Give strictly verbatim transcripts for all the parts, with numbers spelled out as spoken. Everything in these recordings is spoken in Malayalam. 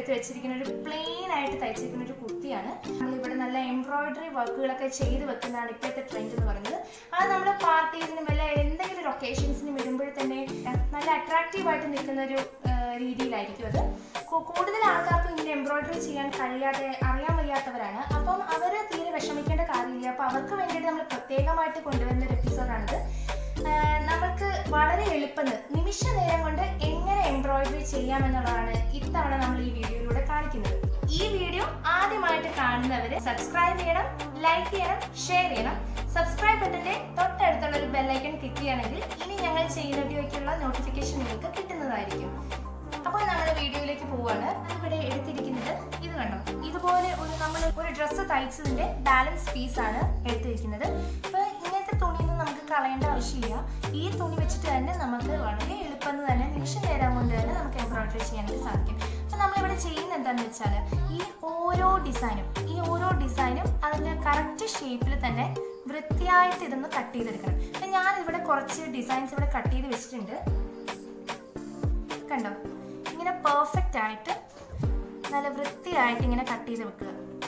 എടുത്ത് വെച്ചിരിക്കുന്ന ഒരു പ്ലെയിൻ ആയിട്ട് തയ്ച്ചിരിക്കുന്ന ഒരു കുർത്തിയാണ്. നമ്മളിവിടെ നല്ല എംബ്രോയിഡറി വർക്കുകളൊക്കെ ചെയ്ത് വെക്കുന്നതാണ് ഇപ്പോഴത്തെ ട്രെൻഡ് എന്ന് പറയുന്നത്. അത് നമ്മൾ പാർട്ടീസിനും വല്ല എന്തെങ്കിലും ഒരു ഒക്കേഷൻസിനും ഇടുമ്പോൾ തന്നെ നല്ല അട്രാക്റ്റീവായിട്ട് നിൽക്കുന്ന ഒരു രീതിയിലായിരിക്കും അത്. കൂടുതൽ ആൾക്കാർക്ക് ഇങ്ങനെ എംബ്രോയിഡറി ചെയ്യാൻ കഴിയാതെ അറിയാൻ വയ്യാത്തവരാണ്. അപ്പം അവർ തീരെ വിഷമിക്കേണ്ട കാര്യമില്ല. അപ്പോൾ അവർക്ക് വേണ്ടിയിട്ട് നമ്മൾ പ്രത്യേകമായിട്ട് കൊണ്ടുവരുന്ന ഒരു എപ്പിസോഡാണിത്. നമുക്ക് വളരെ എളുപ്പം നിമിഷ നേരം കൊണ്ട് എങ്ങനെ എംബ്രോയിഡറി ചെയ്യാമെന്നുള്ളതാണ് ഇത്തവണ നമ്മൾ ഈ വീഡിയോയിലൂടെ കാണിക്കുന്നത്. ഈ വീഡിയോ ആദ്യമായിട്ട് കാണുന്നവർ സബ്സ്ക്രൈബ് ചെയ്യണം, ലൈക്ക് ചെയ്യണം, ഷെയർ ചെയ്യണം. സബ്സ്ക്രൈബ് ബട്ടന്റെ തൊട്ടടുത്തുള്ള ഒരു ബെല്ലൈക്കൺ ക്ലിക്ക് ചെയ്യുകയാണെങ്കിൽ ഇനി ഞങ്ങൾ ചെയ്യുന്ന വീഡിയോയ്ക്കുള്ള നോട്ടിഫിക്കേഷൻ നിങ്ങൾക്ക് കിട്ടുന്നതായിരിക്കും. അപ്പോൾ നമ്മൾ വീഡിയോയിലേക്ക് പോവുകയാണ്. ഇവിടെ എടുത്തിരിക്കുന്നത് ഇത് കണ്ടോ, ഇതുപോലെ ഒരു നമ്മൾ ഒരു ഡ്രസ്സ് തയ്ച്ചതിന്റെ ബാലൻസ് പീസാണ് എടുത്തിരിക്കുന്നത്. അപ്പോൾ ഇങ്ങനത്തെ തുണിയൊന്നും നമുക്ക് കളയേണ്ട ആവശ്യമില്ല. ഈ തുണി വെച്ചിട്ട് തന്നെ നമുക്ക് വളരെ എളുപ്പം തന്നെ നിമിഷ നേരം കൊണ്ട് തന്നെ നമുക്ക് എംബ്രോയിഡറി ചെയ്യാനായിട്ട് സാധിക്കും. അപ്പോൾ നമ്മളിവിടെ ചെയ്യുന്നത് എന്താണെന്ന് വെച്ചാൽ ഈ ഓരോ ഡിസൈനും ഈ ഓരോ ഡിസൈനും അതിൻ്റെ കറക്റ്റ് ഷേപ്പിൽ തന്നെ വൃത്തിയായിട്ട് ഇതൊന്ന് കട്ട് ചെയ്തെടുക്കണം. അപ്പം ഞാനിവിടെ കുറച്ച് ഡിസൈൻസ് ഇവിടെ കട്ട് ചെയ്ത് വെച്ചിട്ടുണ്ട്. കണ്ടോ, ഇങ്ങനെ പെർഫെക്റ്റ് ആയിട്ട് നല്ല വൃത്തിയായിട്ട് ഇങ്ങനെ കട്ട് ചെയ്ത് വെക്കുക.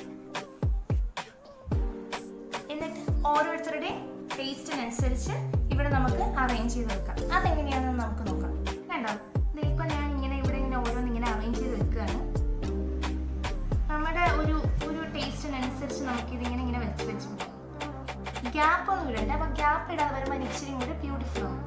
എന്നിട്ട് ഓരോരുത്തരുടെയും ടേസ്റ്റിനനുസരിച്ച് ഇവിടെ നമുക്ക് അറേഞ്ച് ചെയ്ത് വെക്കാം. അതെങ്ങനെയാണെന്ന് നമുക്ക് നോക്കാം. കണ്ടോ, ഇപ്പം ഞാൻ ഇങ്ങനെ ഇവിടെ ഇങ്ങനെ ഓരോന്ന് ഇങ്ങനെ അറേഞ്ച് ചെയ്ത് വെക്കുകയാണ്. നമ്മുടെ ഒരു ഒരു ടേസ്റ്റിനനുസരിച്ച് നമുക്കിതിങ്ങനെ ഇങ്ങനെ വെച്ച് വെച്ച് പോകാം. ഗ്യാപ്പ് ഒന്നും ഇടണ്ട. അപ്പം ഗ്യാപ്പ് ഇടാതെ വരുമ്പോൾ ഇച്ചിരി കൂടി ബ്യൂട്ടിഫുൾ ആണ്.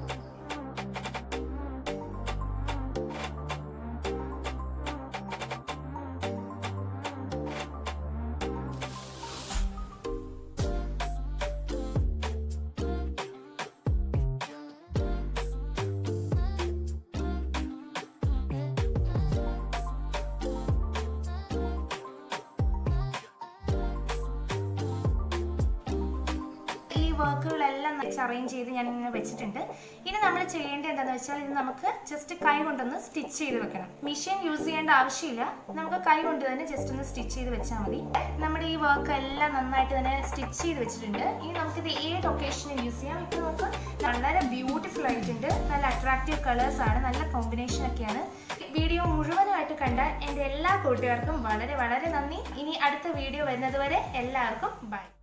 വർക്കുകളെല്ലാം അറേഞ്ച് ചെയ്ത് ഞാൻ ഇങ്ങനെ വെച്ചിട്ടുണ്ട്. ഇനി നമ്മൾ ചെയ്യേണ്ടത് എന്താണെന്ന് വെച്ചാൽ ഇത് നമുക്ക് ജസ്റ്റ് കൈ കൊണ്ടൊന്ന് സ്റ്റിച്ച് ചെയ്ത് വെക്കണം. മെഷീൻ യൂസ് ചെയ്യേണ്ട ആവശ്യമില്ല. നമുക്ക് കൈ കൊണ്ട് തന്നെ ജസ്റ്റ് ഒന്ന് സ്റ്റിച്ച് ചെയ്ത് വെച്ചാൽ മതി. നമ്മുടെ ഈ വർക്ക് എല്ലാം നന്നായിട്ട് തന്നെ സ്റ്റിച്ച് ചെയ്ത് വെച്ചിട്ടുണ്ട്. ഇനി നമുക്കിത് ഏത് ഒക്കേഷനും യൂസ് ചെയ്യാം. ഇപ്പോൾ നമുക്ക് വളരെ ബ്യൂട്ടിഫുൾ ആയിട്ടുണ്ട്. നല്ല അട്രാക്റ്റീവ് കളേഴ്സ് ആണ്, നല്ല കോമ്പിനേഷൻ ഒക്കെയാണ്. വീഡിയോ മുഴുവനായിട്ട് കണ്ട എൻ്റെ എല്ലാ കൂട്ടുകാർക്കും വളരെ വളരെ നന്ദി. ഇനി അടുത്ത വീഡിയോ വരുന്നത് വരെ എല്ലാവർക്കും ബൈ.